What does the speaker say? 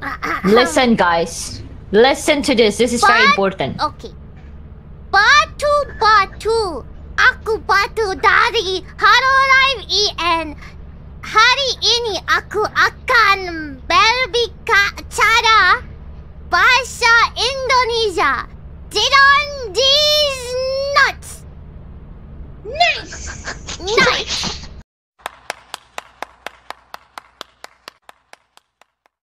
Listen, guys. Listen to this. This is very important. Okay. Batu. Aku batu dari Hololive IN. Hari ini aku akan berbicara bahasa Indonesia. These nuts. Nice.